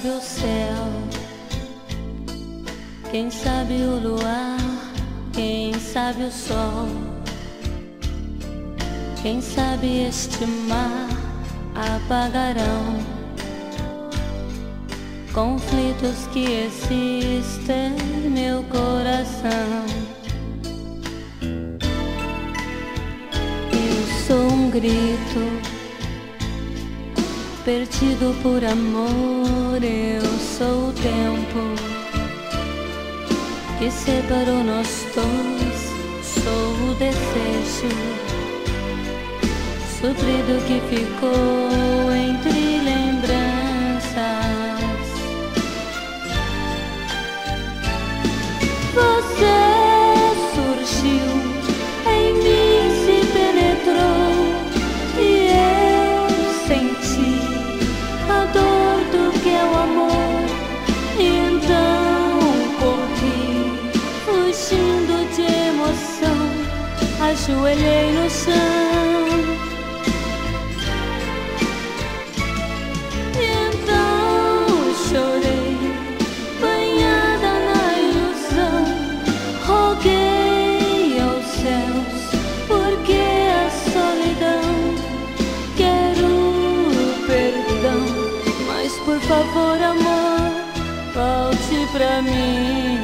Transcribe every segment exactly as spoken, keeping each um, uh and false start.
sabe o céu, quem sabe o luar, quem sabe o sol, quem sabe este mar apagarão conflitos que existem em meu coração. Eu sou um grito perdido por amor, eu sou o tempo que separou nós dois, sou o desejo sofrido que ficou entre lembranças. Você surgiu em mim, se penetrou e eu senti a dor do que é o amor. E então corri, fugindo de emoção, ajoelhei no chão. E então chorei, banhada na ilusão, roguei aos céus, porque a solidão. Quero perdão, mas por favor, amor, volte pra mim.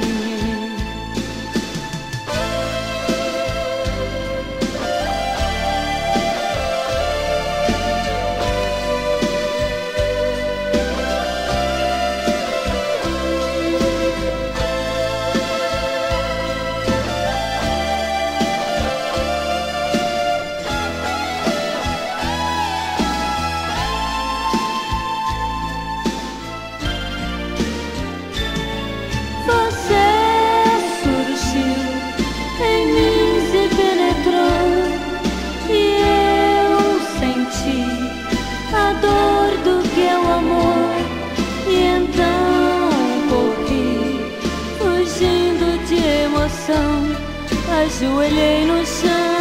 Ajoelhei no chão.